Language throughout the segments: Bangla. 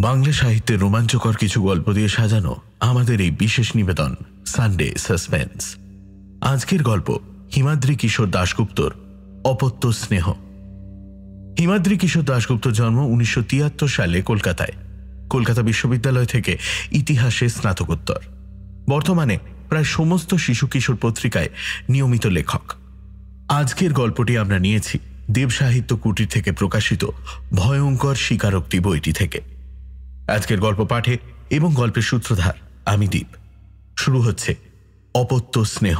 বাংলা সাহিত্যের রোমাঞ্চকর কিছু গল্প দিয়ে সাজানো আমাদের এই বিশেষ নিবেদন সানডে সাসপেন্স। আজকের গল্প হিমাদ্রি কিশোর দাশগুপ্তর অপত্য স্নেহ। হিমাদ্রি কিশোর দাশগুপ্তর জন্ম 1973 সালে কলকাতায়। কলকাতা বিশ্ববিদ্যালয় থেকে ইতিহাসে স্নাতকোত্তর। বর্তমানে প্রায় সমস্ত শিশু কিশোর পত্রিকায় নিয়মিত লেখক। আজকের গল্পটি আমরা নিয়েছি দেব সাহিত্য কুটির থেকে প্রকাশিত ভয়ঙ্কর স্বীকারোক্তি বইটি থেকে। আজকের গল্প পাঠে এবং গল্পের সূত্রধার আমি দীপ। শুরু হচ্ছে অপত্য স্নেহ।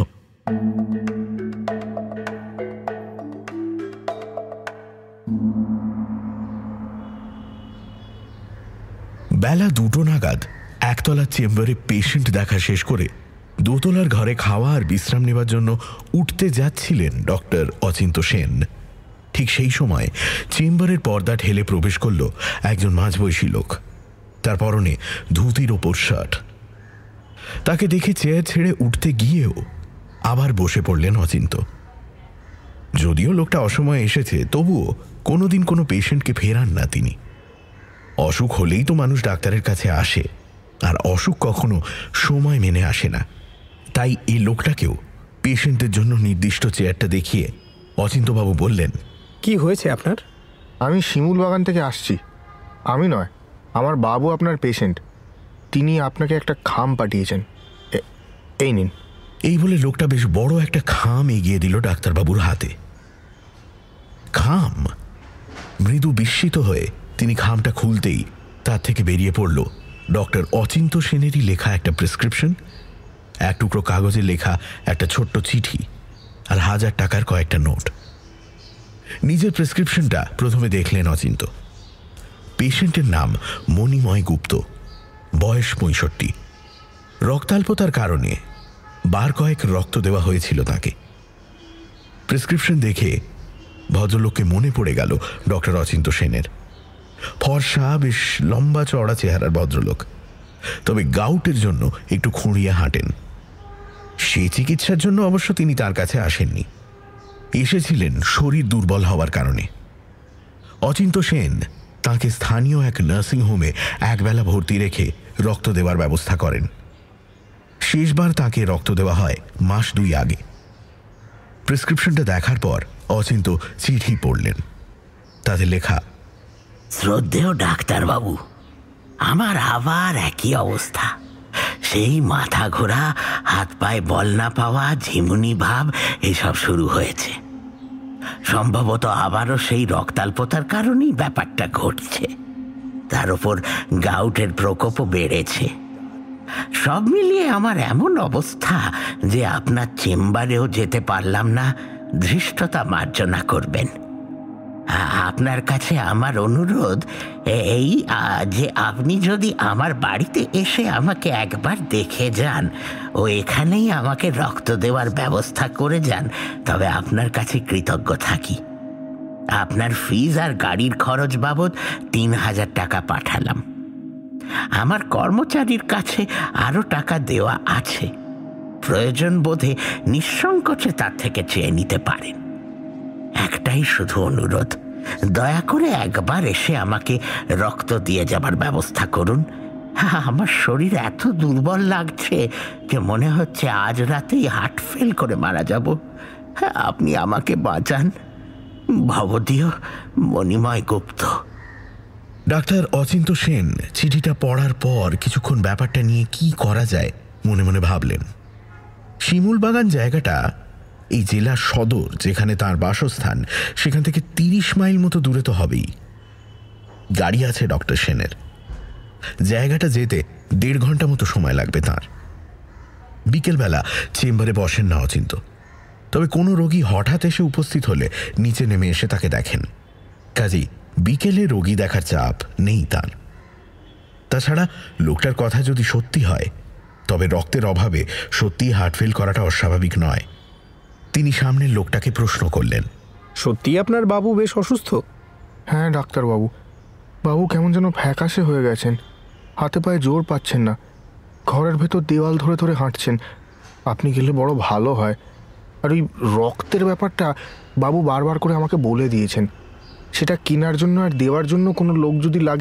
বেলা 2টো নাগাদ একতলার চেম্বারে পেশেন্ট দেখা শেষ করে দোতলার ঘরে খাওয়া আর বিশ্রাম নেবার জন্য উঠতে যাচ্ছিলেন ডক্টর অচিন্ত সেন। ঠিক সেই সময় চেম্বারের পর্দা ঠেলে প্রবেশ করল একজন মাঝবয়সী লোক। তার পরনে ধুতির ওপর শার্ট। তাকে দেখে চেয়ার ছেড়ে উঠতে গিয়েও আবার বসে পড়লেন অচিন্ত। যদিও লোকটা অসময়ে এসেছে, তবুও কোনোদিন কোনো পেশেন্টকে ফেরান না তিনি। অসুখ হলেই তো মানুষ ডাক্তারের কাছে আসে, আর অসুখ কখনো সময় মেনে আসে না। তাই এই লোকটাকেও পেশেন্টের জন্য নির্দিষ্ট চেয়ারটা দেখিয়ে অচিন্তবাবু বললেন, কি হয়েছে আপনার? আমি শিমুল বাগান থেকে আসছি। আমি নয়, আমার বাবু আপনার পেশেন্ট। তিনি আপনাকে একটা খাম পাঠিয়েছেন, এই নিন। এই বলে লোকটা বেশ বড় একটা খাম এগিয়ে দিল ডাক্তারবাবুর হাতে। খাম? মৃদু বিস্মিত হয়ে তিনি খামটা খুলতেই তার থেকে বেরিয়ে পড়ল ডক্টর অচিন্ত সেনেরই লেখা একটা প্রেসক্রিপশন, এক টুকরো কাগজে লেখা একটা ছোট্ট চিঠি, আর 1000 টাকার কয়েকটা নোট। নিজের প্রেসক্রিপশনটা প্রথমে দেখলেন অচিন্ত। পেশেন্টের নাম মণিময় গুপ্ত, বয়স 65। রক্তাল্পতার কারণে বার কয়েক রক্ত দেওয়া হয়েছিল তাকে। প্রেসক্রিপশন দেখে ভদ্রলোককে মনে পড়ে গেল ডক্টর অচিন্ত সেনের। ফর্সা, বেশ লম্বা চওড়া চেহারার ভদ্রলোক, তবে গাউটের জন্য একটু খুঁড়িয়ে হাঁটেন। সে চিকিৎসার জন্য অবশ্য তিনি তার কাছে আসেননি, এসেছিলেন শরীর দুর্বল হওয়ার কারণে। অচিন্ত সেন তাঁকে স্থানীয় এক নার্সিংহোমে একবেলা ভর্তি রেখে রক্ত দেওয়ার ব্যবস্থা করেন। শেষবার তাঁকে রক্ত দেওয়া হয় মাস 2 আগে। প্রেসক্রিপশনটা দেখার পর অচিন্ত চিঠি পড়লেন। তাতে লেখা, শ্রদ্ধেয় ডাক্তারবাবু, আমার আবার একই অবস্থা। সেই মাথা ঘোরা, হাত পায়ে বল না পাওয়া, ঝিমুনি ভাব এসব শুরু হয়েছে। সম্ভবত আবারও সেই রক্তাল্পতার কারণেই ব্যাপারটা ঘটছে। তার উপর গাউটের প্রকোপও বেড়েছে। সব মিলিয়ে আমার এমন অবস্থা যে আপনার চেম্বারেও যেতে পারলাম না। ধৃষ্টতা মার্জনা করবেন। আপনার কাছে আমার অনুরোধ এই যে আপনি যদি আমার বাড়িতে এসে আমাকে একবার দেখে যান ও এখানেই আমাকে রক্ত দেওয়ার ব্যবস্থা করে যান, তবে আপনার কাছে কৃতজ্ঞ থাকি। আপনার ফিজ আর গাড়ির খরচ বাবদ 3000 টাকা পাঠালাম। আমার কর্মচারীর কাছে আরও টাকা দেওয়া আছে। প্রয়োজন বোধে নিঃসংকোচে তার থেকে চেয়ে নিতে পারেন। একটাই শুধু অনুরোধ, দয়া করে একবার এসে আমাকে রক্ত দিয়ে যাবার ব্যবস্থা করুন। আমার শরীর এত দুর্বল লাগছে যে মনে হচ্ছে আজ রাতেই হার্ট ফেল করে মারা যাব। আপনি আমাকে বাঁচান। ভবদীয় মণিময় গুপ্ত। ডাক্তার অচিন্ত সেন চিঠিটা পড়ার পর কিছুক্ষণ ব্যাপারটা নিয়ে কি করা যায় মনে মনে ভাবলেন। শিমুল বাগান জায়গাটা এই জেলার সদর, যেখানে তার বাসস্থান, সেখান থেকে 30 মাইল মতো দূরে তো হবেই। গাড়ি আছে ডক্টর সেনের। জায়গাটা যেতে 1.5 ঘন্টা মতো সময় লাগবে তাঁর। বিকেলবেলা চেম্বারে বসেন না অচিন্ত, তবে কোনো রোগী হঠাৎ এসে উপস্থিত হলে নিচে নেমে এসে তাকে দেখেন। কাজেই বিকেলে রোগী দেখার চাপ নেই তার। তাছাড়া লোকটার কথা যদি সত্যি হয়, তবে রক্তের অভাবে সত্যিই হার্ট ফেল করাটা অস্বাভাবিক নয়। তিনি সামনের লোকটাকে প্রশ্ন করলেন, সত্যি আপনার বাবু বেশ অসুস্থ? হ্যাঁ ডাক্তারবাবু, বাবু কেমন যেন ফ্যাকাশে হয়ে গেছেন। হাতে পায়ে জোর পাচ্ছেন না। ঘরের ভেতর দেওয়াল ধরে ধরে হাঁটছেন। আপনি গেলে বড় ভালো হয়। আর ওই রক্তের ব্যাপারটা বাবু বারবার করে আমাকে বলে দিয়েছেন। সেটা কেনার জন্য আর দেওয়ার জন্য কোনো লোক যদি লাগে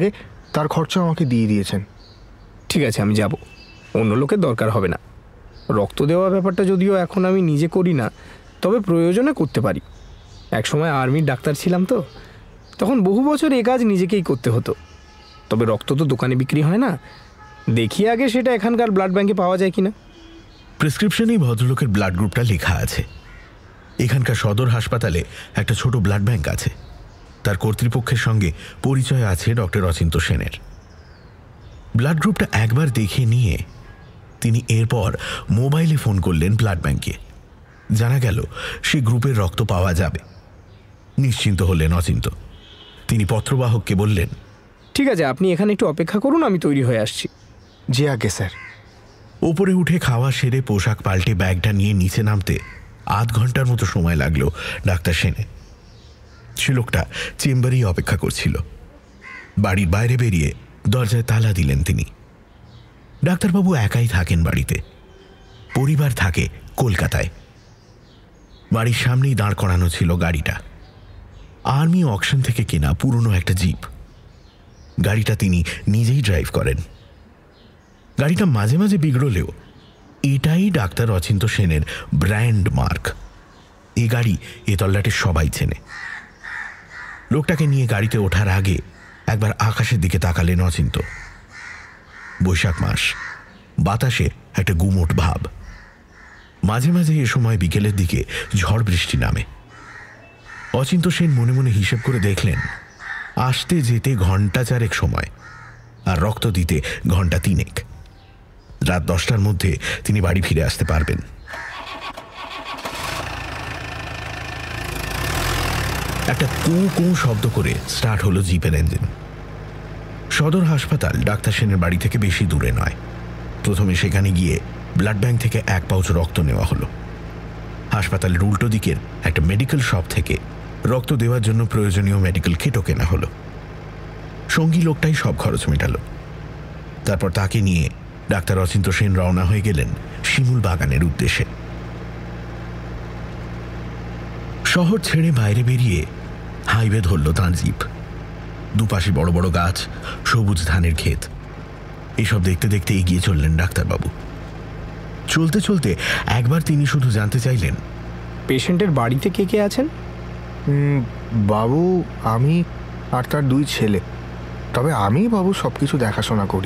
তার খরচা আমাকে দিয়ে দিয়েছেন। ঠিক আছে, আমি যাব, অন্য লোকের দরকার হবে না। রক্ত দেওয়া ব্যাপারটা যদিও এখন আমি নিজে করি না, তবে প্রয়োজনে করতে পারি। একসময় আর্মির ডাক্তার ছিলাম তো, তখন বহু বছর এ কাজ নিজেকেই করতে হতো। তবে রক্ত তো দোকানে বিক্রি হয় না, দেখি আগে সেটা এখানকার ব্লাড ব্যাঙ্কে পাওয়া যায় কিনা। প্রেসক্রিপশনেই ভদ্রলোকের ব্লাড গ্রুপটা লেখা আছে। এখানকার সদর হাসপাতালে একটা ছোট ব্লাড ব্যাঙ্ক আছে, তার কর্তৃপক্ষের সঙ্গে পরিচয় আছে ডক্টর অচিন্ত সেনের। ব্লাড গ্রুপটা একবার দেখে নিয়ে তিনি এরপর মোবাইলে ফোন করলেন ব্লাড ব্যাঙ্কে। জানা গেল সে গ্রুপের রক্ত পাওয়া যাবে। নিশ্চিন্ত হলেন অচিন্ত। তিনি পত্রবাহককে বললেন, ঠিক আছে, আপনি এখানে একটু অপেক্ষা করুন, আমি তৈরি হয়ে আসছি। জি আগে স্যার। ওপরে উঠে খাওয়া সেরে পোশাক পাল্টে ব্যাগটা নিয়ে নিচে নামতে আধ ঘন্টার মতো সময় লাগলো ডাক্তার সেনে। সে লোকটা চেম্বারেই অপেক্ষা করছিল। বাড়ির বাইরে বেরিয়ে দরজায় তালা দিলেন তিনি। ডাক্তারবাবু একাই থাকেন বাড়িতে, পরিবার থাকে কলকাতায়। বাড়ির সামনেই দাঁড় করানো ছিল গাড়িটা, আর্মি অকশন থেকে কেনা পুরনো একটা জিপ। গাড়িটা তিনি নিজেই ড্রাইভ করেন। গাড়িটা মাঝে মাঝে বিগড়লেও এটাই ডাক্তার অচিন্ত সেনের ব্র্যান্ড মার্ক। এই গাড়ি এ তল্লাটে সবাই চেনে। লোকটাকে নিয়ে গাড়িতে ওঠার আগে একবার আকাশের দিকে তাকালেন অচিন্ত। বৈশাখ মাস, বাতাসে একটা গুমোট ভাব। মাঝে মাঝে এ সময় বিকেলের দিকে ঝড় বৃষ্টি নামে। অচিন্ত সেন মনে মনে হিসেব করে দেখলেন, আসতে যেতে ঘণ্টা 4 সময়, আর রক্ত দিতে ঘণ্টা 3। রাত 10টার মধ্যে তিনি বাড়ি ফিরে আসতে পারবেন। একটা কুঁ কুঁ শব্দ করে স্টার্ট হলো জিপের ইঞ্জিন। সদর হাসপাতাল ডাক্তার সেনের বাড়ি থেকে বেশি দূরে নয়। প্রথমে সেখানে গিয়ে ব্লাড ব্যাঙ্ক থেকে 1 পাউচ রক্ত নেওয়া হলো। হাসপাতালের উল্টো দিকের একটা মেডিকেল শপ থেকে রক্ত দেওয়ার জন্য প্রয়োজনীয় মেডিকেল কিটও কেনা হলো। সঙ্গী লোকটাই সব খরচ মেটালো। তারপর তাকে নিয়ে ডাক্তার অচিন্ত সেন রওনা হয়ে গেলেন শিমুল বাগানের উদ্দেশ্যে। শহর ছেড়ে বাইরে বেরিয়ে হাইওয়ে ধরল তাঁর জিপ। দুপাশে বড় বড় গাছ, সবুজ ধানের ক্ষেত। এসব দেখতে দেখতে এগিয়ে চললেন ডাক্তারবাবু। চলতে চলতে একবার তিনি শুধু জানতে চাইলেন, পেশেন্টের বাড়িতে কে কে আছেন? বাবু, আমি আর তার 2 ছেলে। তবে আমি বাবু সব কিছু দেখাশোনা করি।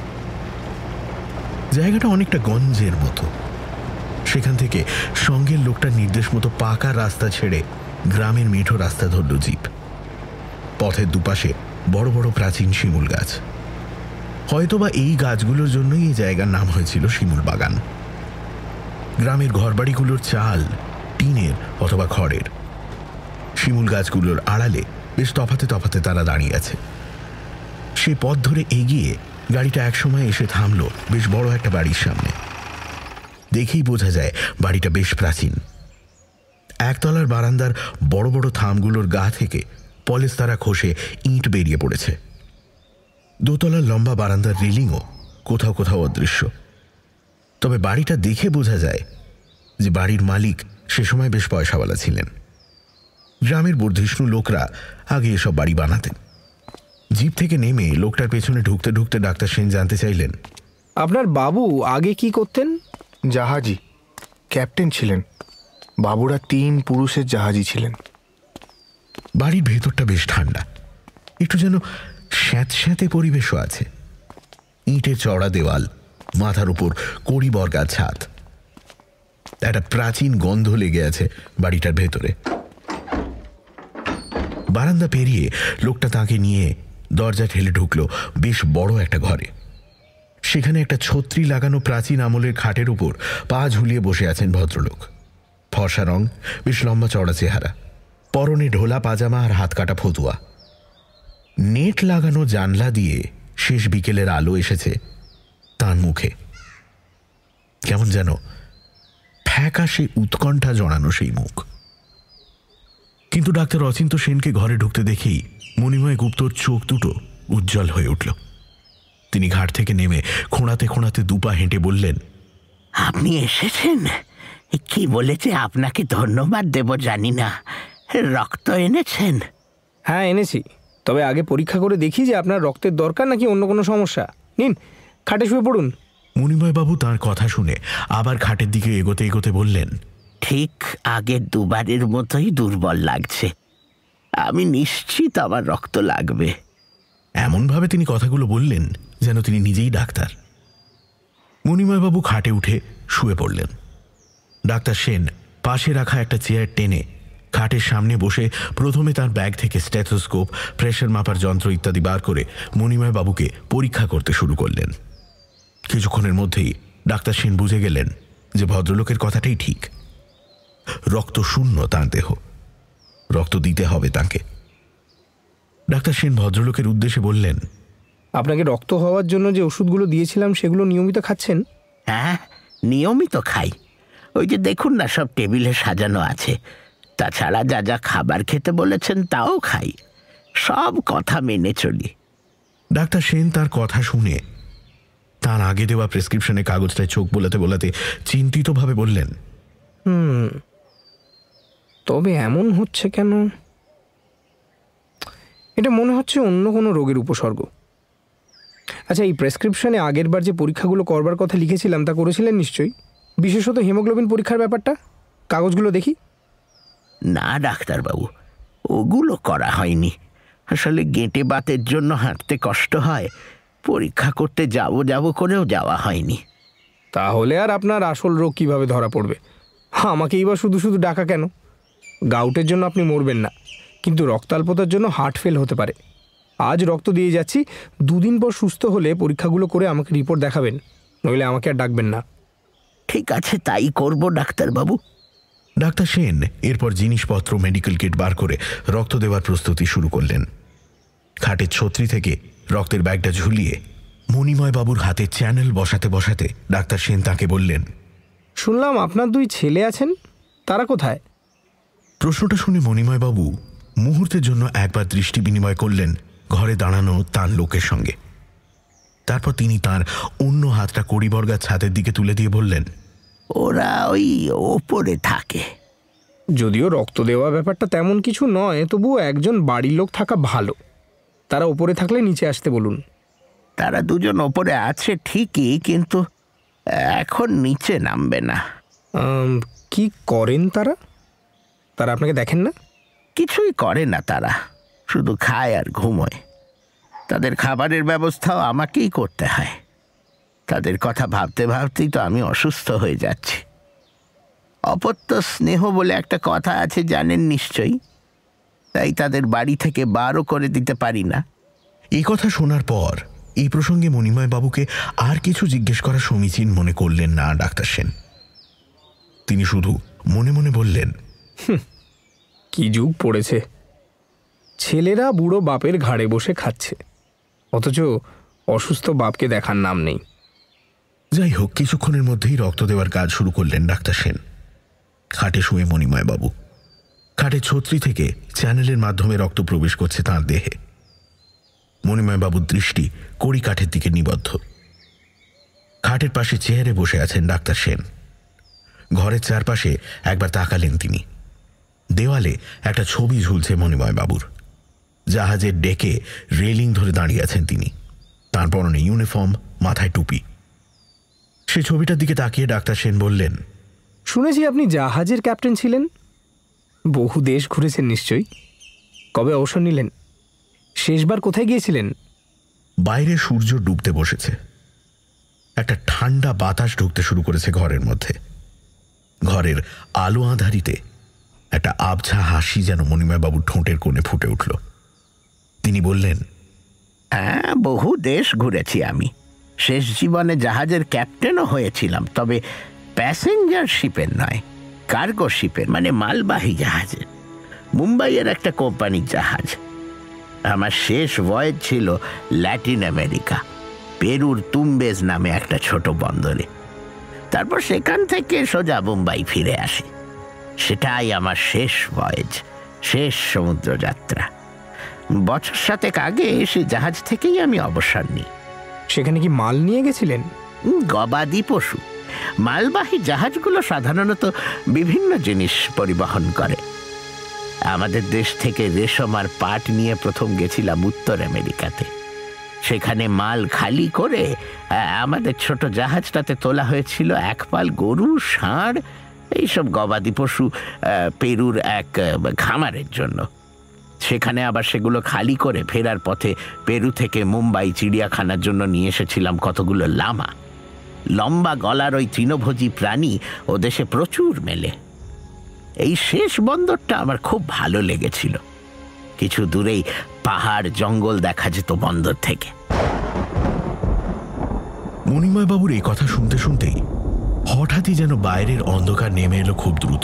জায়গাটা অনেকটা গঞ্জের মতো। সেখান থেকে সঙ্গের লোকটার নির্দেশ মতো পাকা রাস্তা ছেড়ে গ্রামের মেঠো রাস্তা ধরল জিপ। পথের দুপাশে বড় বড় প্রাচীন শিমুল গাছ। হয়তোবা এই গাছগুলোর জন্যই এই জায়গার নাম হয়েছিল শিমুল বাগান। গ্রামের ঘরবাড়িগুলোর চাল টিনের অথবা খড়ের। শিমুল গাছগুলোর আড়ালে বেশ তফাতে তফাতে তারা দাঁড়িয়ে আছে। সে পথ ধরে এগিয়ে গাড়িটা একসময় এসে থামল বেশ বড় একটা বাড়ির সামনে। দেখেই বোঝা যায় বাড়িটা বেশ প্রাচীন। একতলার বারান্দার বড় বড় থামগুলোর গা থেকে পলেস্তারা খসে ইঁট বেরিয়ে পড়েছে। দোতলার লম্বা বারান্দার রেলিংও কোথাও কোথাও অদৃশ্য। তবে বাড়িটা দেখে বোঝা যায় যে বাড়ির মালিক সে সময় বেশ পয়সাওয়ালা ছিলেন। গ্রামের বর্ধিষ্ণু লোকরা আগে এসব বাড়ি বানাতেন। জিপ থেকে নেমে লোকটার পেছনে ঢুকতে ঢুকতে ডাক্তার সেন জানতে চাইলেন, আপনার বাবু আগে কি করতেন? জাহাজি ক্যাপ্টেন ছিলেন। বাবুরা 3 পুরুষের জাহাজি ছিলেন। বাড়ির ভেতরটা বেশ ঠান্ডা, একটু যেন স্যাঁতস্যাঁতে পরিবেশও আছে। ইঁটের চড়া দেওয়াল, মাথার উপর কড়ি বর্গার ছাদ। একটা প্রাচীন গন্ধ লেগে আছে বাড়িটার ভেতরে। বারান্দা পেরিয়ে লোকটা তাকে নিয়ে দরজা ঠেলে ঢুকলো বেশ বড় একটা ঘরে। সেখানে একটা ছত্রি লাগানো প্রাচীন আমলের খাটের উপর পা ঝুলিয়ে বসে আছেন ভদ্রলোক। ফর্সা রং, বেশ লম্বা চড়া চেহারা, পরনে ঢোলা পাজামা আর হাত কাটা ফতুয়া। নেট লাগানো জানলা দিয়ে শেষ বিকেলের আলো এসেছে তার মুখে। কেমন যেন ফ্যাকাশে উৎকণ্ঠা জড়ানো সেই মুখ। কিন্তু ডাক্তার অচিন্ত সেনকে ঘরে ঢুকতে দেখেই মণিময় গুপ্তর চোখ দুটো উজ্জ্বল হয়ে উঠল। তিনি ঘাট থেকে নেমে খোঁড়াতে খোঁড়াতে 2 পা হেঁটে বললেন, আপনি এসেছেন? কি বলেছে আপনাকে ধন্যবাদ দেব জানি না। রক্ত এনেছেন? হ্যাঁ, এনেছি। তবে আগে পরীক্ষা করে দেখি যে আপনার রক্তের দরকার নাকি অন্য কোনো সমস্যা। নিন, খাটে শুয়ে পড়ুন। মণিময়বাবু তাঁর কথা শুনে আবার খাটের দিকে এগোতে এগোতে বললেন, ঠিক আগের দুবারের মতোই দুর্বল লাগছে। আমি নিশ্চিত আমার রক্ত লাগবে। এমনভাবে তিনি কথাগুলো বললেন যেন তিনি নিজেই ডাক্তার। মণিময়বাবু খাটে উঠে শুয়ে পড়লেন। ডাক্তার সেন পাশে রাখা একটা চেয়ার টেনে খাটের সামনে বসে প্রথমে তার ব্যাগ থেকে স্টেথোস্কোপ, প্রেশার মাপার যন্ত্র ইত্যাদি বার করে মণিময়বাবুকে পরীক্ষা করতে শুরু করলেন। কিছুক্ষণের মধ্যেই ডাক্তার সেন বুঝে গেলেন যে ভদ্রলোকের কথাটাই ঠিক। রক্ত শূন্য তাঁর দেহ, রক্ত দিতে হবে তাকে। ডাক্তার সেন ভদ্রলোকের উদ্দেশ্যে বললেন, আপনাকে রক্ত হওয়ার জন্য যে ওষুধগুলো দিয়েছিলাম সেগুলো নিয়মিত খাচ্ছেন? হ্যাঁ, নিয়মিত খাই। ওই যে দেখুন না, সব টেবিলে সাজানো আছে। তাছাড়া যা যা খাবার খেতে বলেছেন তাও খাই। সব কথা মেনে চলি। ডাক্তার সেন তার কথা শুনে তার আগে দেওয়া প্রেসক্রিপশনের কাগজটায় চোখ বোলাতে বোলাতে চিন্তিতভাবে বললেন, তবে এমন হচ্ছে কেন? এটা মনে হচ্ছে অন্য কোনো রোগের উপসর্গ। আচ্ছা, এই প্রেসক্রিপশনে আগের বার যে পরীক্ষাগুলো করবার কথা লিখেছিলাম তা করেছিলেন নিশ্চয়ই, বিশেষত হিমোগ্লোবিন পরীক্ষার ব্যাপারটা? কাগজগুলো দেখি। না ডাক্তারবাবু, ওগুলো করা হয়নি। আসলে গেঁটে বাতের জন্য হাঁটতে কষ্ট হয়। পরীক্ষা করতে যাব করেও যাওয়া হয়নি। তাহলে আর আপনার আসল রোগ কিভাবে ধরা পড়বে? আমাকেই বা শুধু শুধু ডাকা কেন? গাউটের জন্য আপনি মরবেন না, কিন্তু রক্তাল্পতার জন্য হার্ট ফেল হতে পারে। আজ রক্ত দিয়ে যাচ্ছি, 2 দিন পর সুস্থ হলে পরীক্ষাগুলো করে আমাকে রিপোর্ট দেখাবেন, নইলে আমাকে আর ডাকবেন না। ঠিক আছে, তাই করব ডাক্তারবাবু। ডাক্তার সেন এরপর জিনিসপত্র, মেডিকেল কিট বার করে রক্ত দেওয়ার প্রস্তুতি শুরু করলেন। খাটের ছত্রি থেকে রক্তের ব্যাগটা ঝুলিয়ে মণিময়বাবুর হাতে চ্যানেল বসাতে বসাতে ডাক্তার সেন তাকে বললেন, শুনলাম আপনার 2 ছেলে আছেন, তারা কোথায়? প্রশ্নটা শুনে মণিময়বাবু মুহূর্তের জন্য একবার দৃষ্টি বিনিময় করলেন ঘরে দাঁড়ানো তার লোকের সঙ্গে। তারপর তিনি তার অন্য হাতটা কড়িবর্গার ছাদের দিকে তুলে দিয়ে বললেন, ওরা ওই ওপরে থাকে। যদিও রক্ত দেওয়া ব্যাপারটা তেমন কিছু নয়, তবুও একজন বাড়ির লোক থাকা ভালো। তারা ওপরে থাকলে নিচে আসতে বলুন। তারা 2 জন ওপরে আছে ঠিকই, কিন্তু এখন নিচে নামবে না। কি করেন তারা? তারা আপনাকে দেখেন না? কিছুই করে না তারা, শুধু খায় আর ঘুমোয়। তাদের খাবারের ব্যবস্থাও আমাকেই করতে হয়। তাদের কথা ভাবতে ভাবতেই তো আমি অসুস্থ হয়ে যাচ্ছি। অপত্য স্নেহ বলে একটা কথা আছে, জানেন নিশ্চয়ই। তাই তাদের বাড়ি থেকে বারও করে দিতে পারি না। এই কথা শোনার পর এই প্রসঙ্গে মণিময়বাবুকে আর কিছু জিজ্ঞেস করা সমীচীন মনে করলেন না ডাক্তার সেন। তিনি শুধু মনে মনে বললেন, কি যুগ পড়েছে, ছেলেরা বুড়ো বাপের ঘাড়ে বসে খাচ্ছে, অথচ অসুস্থ বাপকে দেখার নাম নেই। যাই হোক, কিছুক্ষণের মধ্যেই রক্ত দেওয়ার কাজ শুরু করলেন ডাক্তার সেন। খাটে শুয়ে মণিময়বাবু, খাটের ছত্রি থেকে চ্যানেলের মাধ্যমে রক্ত প্রবেশ করছে তাঁর দেহে। মণিময়বাবুর দৃষ্টি কড়ি কাঠের দিকে নিবদ্ধ। খাটের পাশে চেয়ারে বসে আছেন ডাক্তার সেন। ঘরের চারপাশে একবার তাকালেন তিনি। দেওয়ালে একটা ছবি ঝুলছে মণিময়বাবুর। জাহাজের ডেকে রেলিং ধরে দাঁড়িয়ে আছেন তিনি। তার পরনে ইউনিফর্ম, মাথায় টুপি। সে ছবিটার দিকে তাকিয়ে ডাক্তার সেন বললেন, শুনেছি আপনি জাহাজের ক্যাপ্টেন ছিলেন, বহু দেশ ঘুরেছেন নিশ্চয়ই। কবে অবসর নিলেন? শেষবার কোথায় গিয়েছিলেন? বাইরে সূর্য ডুবতে বসেছে। একটা ঠান্ডা বাতাস ঢুকতে শুরু করেছে ঘরের মধ্যে। ঘরের আলো আঁধারিতে একটা আবছা হাসি যেন মণিময়বাবুর ঠোঁটের কোণে ফুটে উঠল। তিনি বললেন, হ্যাঁ, বহু দেশ ঘুরেছি আমি। শেষ জীবনে জাহাজের ক্যাপ্টেনও হয়েছিলাম, তবে প্যাসেঞ্জার শিপের নয়, কার্গো শিপের, মানে মালবাহী জাহাজের। মুম্বাইয়ের একটা কোম্পানির জাহাজ। আমার শেষ ভয়েজ ছিল ল্যাটিন আমেরিকা, পেরুর তুম্বেজ নামে একটা ছোট বন্দরে। তারপর সেখান থেকে সোজা মুম্বাই ফিরে আসি। সেটাই আমার শেষ ভয়েজ, শেষ সমুদ্রযাত্রা। বছর 7 আগে সে জাহাজ থেকেই আমি অবসর নিই। সেখানে কি মাল নিয়ে গেছিলেন? গবাদি পশু। মালবাহী জাহাজগুলো সাধারণত বিভিন্ন জিনিস পরিবহন করে। আমাদের দেশ থেকে রেশম আর পাট নিয়ে প্রথম গেছিলাম উত্তর আমেরিকাতে। সেখানে মাল খালি করে আমাদের ছোট জাহাজটাতে তোলা হয়েছিল এক পাল গরু, ষাঁড়, এইসব গবাদি পশু পেরুর এক খামারের জন্য। সেখানে আবার সেগুলো খালি করে ফেরার পথে পেরু থেকে মুম্বাই চিড়িয়াখানার জন্য নিয়ে এসেছিলাম কতগুলো লামা। লম্বা গলার ওই তৃণভোজী প্রাণী ও দেশে প্রচুর মেলে। এই শেষ বন্দরটা আমার খুব ভালো লেগেছিল। কিছু দূরেই পাহাড় জঙ্গল দেখা যেত বন্দর থেকে। মণিময় বাবুর এই কথা শুনতে শুনতেই হঠাৎই যেন বাইরের অন্ধকার নেমে এলো খুব দ্রুত।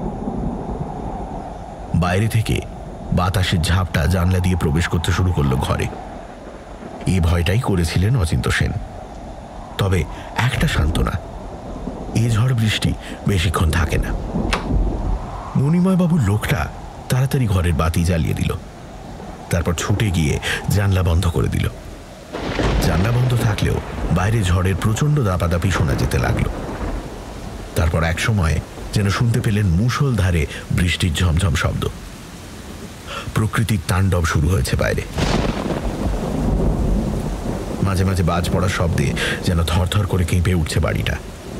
বাইরে থেকে বাতাসের ঝাপটা জানলা দিয়ে প্রবেশ করতে শুরু করলো ঘরে। এই ভয়টাই করেছিলেন অচিন্ত সেন। তবে একটা সান্ত্বনা, এ ঝড় বৃষ্টি বেশিক্ষণ থাকে না। মণিময় বাবুর লোকটা তাড়াতাড়ি ঘরের বাতি জ্বালিয়ে দিল, তারপর ছুটে গিয়ে জানলা বন্ধ করে দিল। জানলা বন্ধ থাকলেও বাইরে ঝড়ের প্রচণ্ড দাপাদাপি শোনা যেতে লাগলো। তারপর এক সময় যেন শুনতে পেলেন মুষলধারে বৃষ্টির ঝমঝম শব্দ। প্রকৃতির তাণ্ডব শুরু হয়েছে বাইরে। মাঝে মাঝে বাজ পড়ার শব্দে যেন থরথর করে কেঁপে উঠছে বাড়িটা।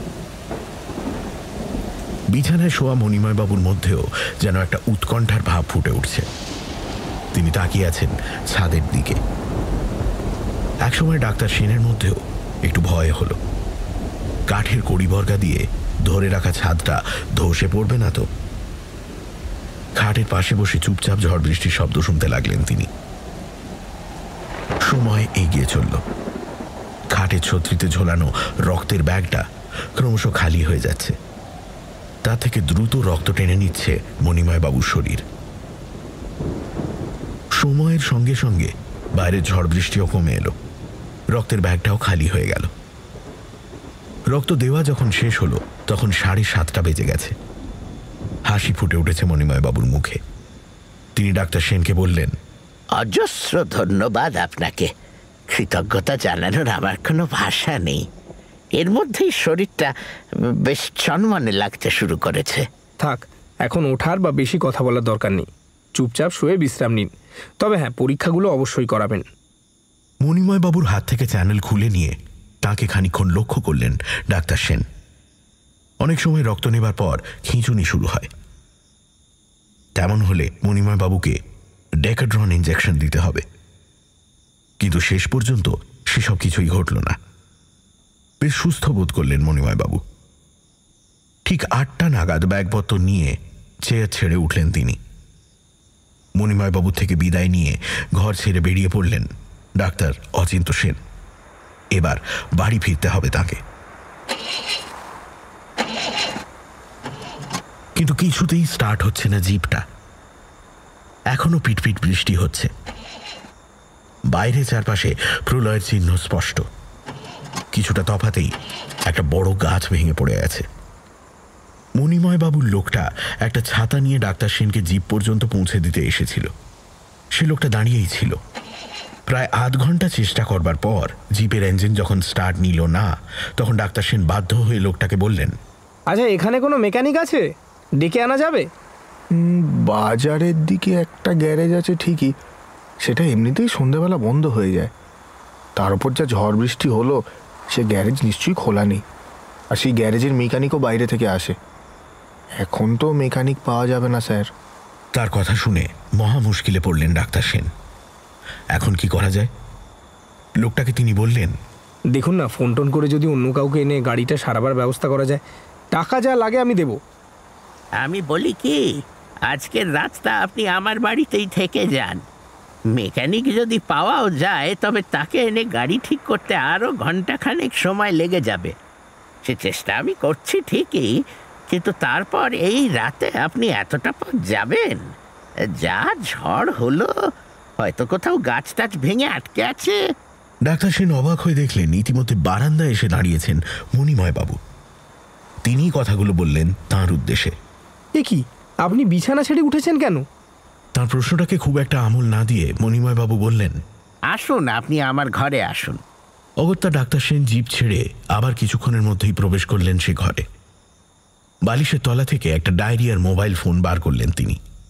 বিছানায় শোয়া মণিময় বাবুর মধ্যেও যেন একটা উৎকণ্ঠার ভাব ফুটে উঠছে। তিনি তাকিয়ে আছেন ছাদের দিকে। একসময় ডাক্তার সেনের মধ্যেও একটু ভয় হলো, কাঠের কড়িবর্গা দিয়ে ধরে রাখা ছাদটা ধসে পড়বে না তো। খাটের পাশে বসে চুপচাপ ঝড় বৃষ্টির শব্দ শুনতে লাগলেন তিনি। সময় এগিয়ে চলল। খাটের ছত্রিতে ঝোলানো রক্তের ব্যাগটা ক্রমশ খালি হয়ে যাচ্ছে। তা থেকে দ্রুত রক্ত টেনে নিচ্ছে মণিময় বাবুর শরীর। সময়ের সঙ্গে সঙ্গে বাইরের ঝড় বৃষ্টিও কমে এলো। রক্তের ব্যাগটাও খালি হয়ে গেল। রক্ত দেওয়া যখন শেষ হলো তখন 7:30 বেজে গেছে। হাসি ফুটে উঠেছে মণিময় বাবুর মুখে। তিনি ডাক্তার সেনকে বললেন, অজস্র ধন্যবাদ আপনাকে। কৃতজ্ঞতা জানানোর আমার কোনো ভাষা নেই। এর মধ্যেই শরীরটা বেশ চনমনে লাগতে শুরু করেছে। থাক, এখন ওঠার বা বেশি কথা বলার দরকার নেই। চুপচাপ শুয়ে বিশ্রাম নিন। তবে হ্যাঁ, পরীক্ষাগুলো অবশ্যই করাবেন। মণিময় বাবুর হাত থেকে চ্যানেল খুলে নিয়ে তাকে খানিকক্ষণ লক্ষ্য করলেন ডাক্তার সেন। অনেক সময় রক্ত নেবার পর খিঁচুনি শুরু হয়। তেমন হলে মণিময় বাবুকে ডেকাড্রন ইঞ্জেকশন দিতে হবে। কিন্তু শেষ পর্যন্ত সেসব কিছুই ঘটল না। বেশ সুস্থ বোধ করলেন মণিময় বাবু। ঠিক 8টা নাগাদ ব্যাগপত্র নিয়ে চেয়ার ছেড়ে উঠলেন তিনি। মণিময় বাবু থেকে বিদায় নিয়ে ঘর ছেড়ে বেরিয়ে পড়লেন ডাক্তার অচিন্ত সেন। এবার বাড়ি ফিরতে হবে তাকে। কিন্তু কিছুতেই স্টার্ট হচ্ছে না জিপটা। এখনো পিটপিট বৃষ্টি হচ্ছে। বাইরে চারপাশে প্রলয়ের চিহ্ন স্পষ্ট। কিছুটা তফাতেই একটা বড় গাছ ভেঙে পড়ে আছে। মণিময় বাবুর লোকটা একটা ছাতা নিয়ে ডাক্তার সেনকে জিপ পর্যন্ত পৌঁছে দিতে এসেছিল। সে লোকটা দাঁড়িয়েই ছিল। প্রায় আধ ঘন্টা চেষ্টা করবার পর জিপের ইঞ্জিন যখন স্টার্ট নিল না, তখন ডাক্তার সেন বাধ্য হয়ে লোকটাকে বললেন, আচ্ছা, এখানে কোনো মেকানিক আছে? ডেকে আনা যাবে? বাজারের দিকে একটা গ্যারেজ আছে ঠিকই, সেটা এমনিতেই সন্ধ্যেবেলা বন্ধ হয়ে যায়। তার উপর যা ঝড় বৃষ্টি হলো, সে গ্যারেজ নিশ্চয়ই খোলা নেই। আর সেই গ্যারেজের মেকানিকও বাইরে থেকে আসে। এখন তো মেকানিক পাওয়া যাবে না স্যার। তার কথা শুনে মহা মুশকিলে পড়লেন ডাক্তার সেন। এখন কি করা যায়? লোকটাকে তিনি বললেন, দেখুন না, ফোন টোন করে যদি অন্য কাউকে এনে গাড়িটা সারাবার ব্যবস্থা করা যায়, টাকা যা লাগে আমি দেব। আমি বলি কি, আজকের রাতটা আপনি আমার বাড়িতেই থেকে যান। মেকানিক যদি পাওয়াও যায়, তবে তাকে এনে গাড়ি ঠিক করতে আরও ঘন্টাখানেক সময় লেগে যাবে। সে চেষ্টা আমি করছি ঠিকই, কিন্তু তারপর এই রাতে আপনি এতটা পথ যাবেন? যা ঝড় হলো, হয়তো কোথাও গাছ টাছ ভেঙে আটকে আছে। ডাক্তার সেন অবাক হয়ে দেখলেন ইতিমধ্যে বারান্দায় এসে দাঁড়িয়েছেন মণিময় বাবু। তিনি কথাগুলো বললেন তাঁর উদ্দেশ্যে। এ কি, আপনি বিছানা ছেড়ে উঠেছেন কেন? তার প্রশ্নটাকে খুব একটা আমল না দিয়ে মণিময় বাবু বললেন, আসুন, আপনি আমার ঘরে আসুন। অগত্যা ডাক্তার সেন জিপ ছেড়ে আবার কিছুক্ষণের মধ্যেই প্রবেশ করলেন সে ঘরে। বালিশের তলা থেকে একটা ডায়েরি আর মোবাইল ফোন বার করলেন তিনি।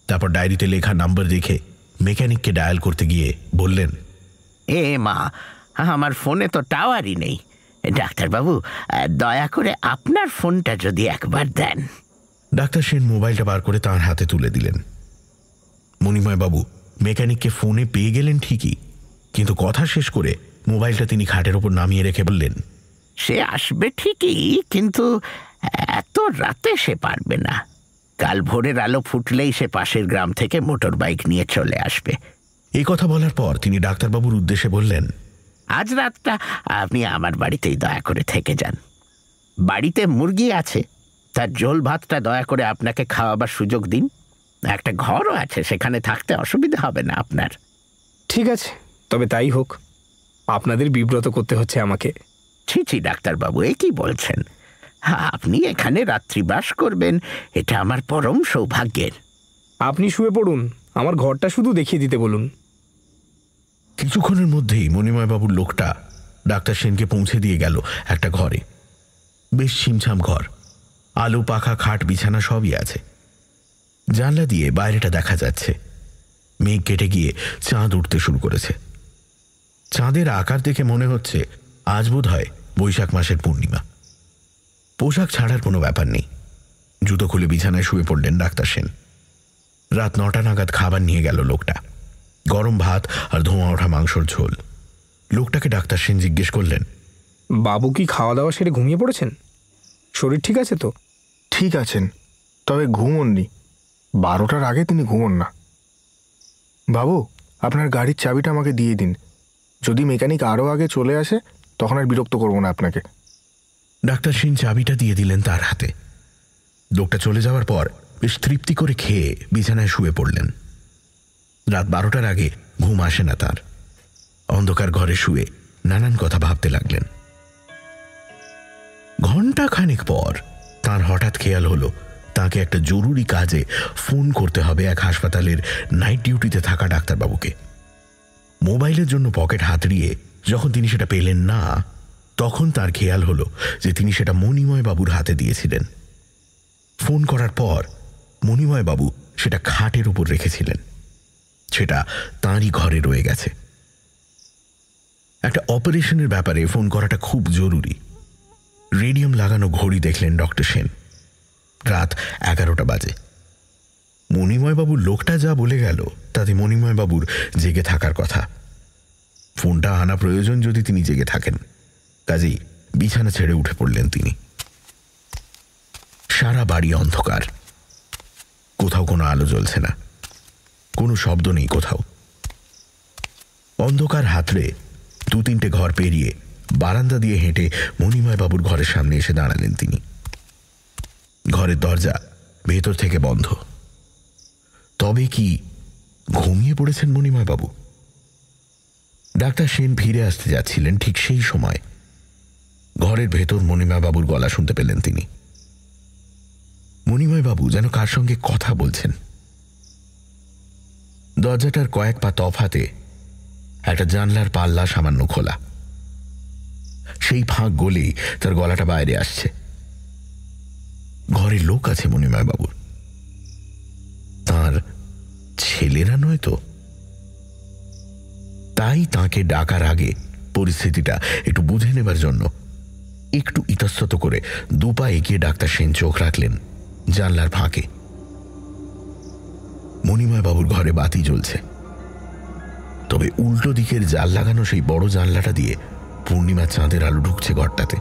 তারপর ডায়েরিতে লেখা নাম্বার দেখে মেকানিককে ডায়াল করতে গিয়ে বললেন, এ মা, আমার ফোনে তো টাওয়ারই নেই। ডাক্তারবাবু, দয়া করে আপনার ফোনটা যদি একবার দেন। ডাক্তার সেন মোবাইলটা বার করে তাঁর হাতে তুলে দিলেন। মণিময়বাবু মেকানিককে ফোনে পেয়ে গেলেন ঠিকই, কিন্তু কথা শেষ করে মোবাইলটা তিনি খাটের ওপর নামিয়ে রেখে বললেন, সে আসবে ঠিকই, কিন্তু এত রাতে সে পারবে না। কাল ভোরের আলো ফুটলেই সে পাশের গ্রাম থেকে মোটর বাইক নিয়ে চলে আসবে। এই কথা বলার পর তিনি ডাক্তারবাবুর উদ্দেশ্যে বললেন, আজ রাতটা আপনি আমার বাড়িতেই দয়া করে থেকে যান। বাড়িতে মুরগি আছে, তার ঝোল ভাতটা দয়া করে আপনাকে খাওয়াবার সুযোগ দিন। একটা ঘরও আছে, সেখানে থাকতে অসুবিধা হবে না আপনার। ঠিক আছে, তবে তাই হোক। আপনাদের বিব্রত করতে হচ্ছে আমাকে। ছি ছি ডাক্তারবাবু, এ কি বলছেন? আপনি এখানে রাত্রিবাস করবেন, এটা আমার পরম সৌভাগ্যের। আপনি শুয়ে পড়ুন, আমার ঘরটা শুধু দেখিয়ে দিতে বলুন। কিছুক্ষণের মধ্যেই মণিময়বাবুর লোকটা ডাক্তার সেনকে পৌঁছে দিয়ে গেল একটা ঘরে। বেশ ছিমছাম ঘর, আলো, পাখা, খাট, বিছানা সবই আছে। জানলা দিয়ে বাইরেটা দেখা যাচ্ছে। মেঘ কেটে গিয়ে চাঁদ উঠতে শুরু করেছে। চাঁদের আকার দেখে মনে হচ্ছে আজ বোধ হয় বৈশাখ মাসের পূর্ণিমা। পোশাক ছাড়ার কোনো ব্যাপার নেই। জুতো খুলে বিছানায় শুয়ে পড়লেন ডাক্তার সেন। রাত 9টা নাগাদ খাবার নিয়ে গেল লোকটা, গরম ভাত আর ধোঁয়া ওঠা মাংসর ঝোল। লোকটাকে ডাক্তার সেন জিজ্ঞেস করলেন, বাবু কি খাওয়া দাওয়া সেরে ঘুমিয়ে পড়েছেন? শরীর ঠিক আছে তো? ঠিক আছেন, তবে ঘুমোননি। 12টার আগে তিনি ঘুমোন না। বাবু, আপনার গাড়ির চাবিটা আমাকে দিয়ে দিন। যদি মেকানিক আরও আগে চলে আসে তখন আর বিরক্ত করব না আপনাকে। ডাক্তার সেন চাবিটা দিয়ে দিলেন তার হাতে। লোকটা চলে যাওয়ার পর বেশ তৃপ্তি করে খেয়ে বিছানায় শুয়ে পড়লেন। রাত 12টার আগে ঘুম আসে না তার। অন্ধকার ঘরে শুয়ে নানান কথা ভাবতে লাগলেন। ঘণ্টা খানেক পর তার হঠাৎ খেয়াল হলো তাকে একটা জরুরি কাজে ফোন করতে হবে এক হাসপাতালের নাইট ডিউটিতে থাকা ডাক্তারবাবুকে। মোবাইলের জন্য পকেট হাতড়িয়ে যখন তিনি সেটা পেলেন না, তখন তার খেয়াল হলো যে তিনি সেটা মণিময়বাবুর হাতে দিয়েছিলেন। ফোন করার পর মণিময়বাবু সেটা খাটের উপর রেখেছিলেন। সেটা তাঁরই ঘরে রয়ে গেছে। একটা অপারেশনের ব্যাপারে ফোন করাটা খুব জরুরি। রেডিয়াম লাগানো ঘড়ি দেখলেন ডক্টর সেন। রাত 11টা বাজে। মণিময়বাবুর লোকটা যা বলে গেল তাতে মণিময়বাবুর জেগে থাকার কথা। ফোনটা আনা প্রয়োজন যদি তিনি জেগে থাকেন। কাজেই বিছানা ছেড়ে উঠে পড়লেন তিনি। সারা বাড়ি অন্ধকার, কোথাও কোনো আলো জ্বলছে না, কোনো শব্দ নেই কোথাও। অন্ধকার হাতড়ে 2-3টে ঘর পেরিয়ে বারান্দা দিয়ে হেঁটে মণিময়বাবুর ঘরের সামনে এসে দাঁড়ালেন তিনি। ঘরের দরজা ভেতর থেকে বন্ধ। তবে কি ঘুমিয়ে পড়েছেন মণিময়বাবু? ডাক্তার সেন ফিরে আসতে যাচ্ছিলেন, ঠিক সেই সময় ঘরের ভেতর মণিময়বাবুর গলা শুনতে পেলেন তিনি। মণিময়বাবু যেন কার সঙ্গে কথা বলছেন। দরজাটার কয়েক পা তফাতে একটা জানলার পাল্লা সামান্য খোলা। সেই ফাঁক গলেই তার গলাটা বাইরে আসছে। ঘরে লোক আছে মণিময়বাবুর। তাঁর ছেলেরা নয় তো? তাই তাঁকে ডাকার আগে পরিস্থিতিটা একটু বুঝে নেবার জন্য একটু ইতস্তত করে 2 পা এগিয়ে ডাক্তার সেন চোখ রাখলেন জানলার ফাঁকে। মণিময়বাবুর ঘরে বাতি জ্বলছে, তবে উল্টো দিকের জাল লাগানো সেই বড় জানলাটা দিয়ে পূর্ণিমার চাঁদের আলো ঢুকছে ঘরটাতে।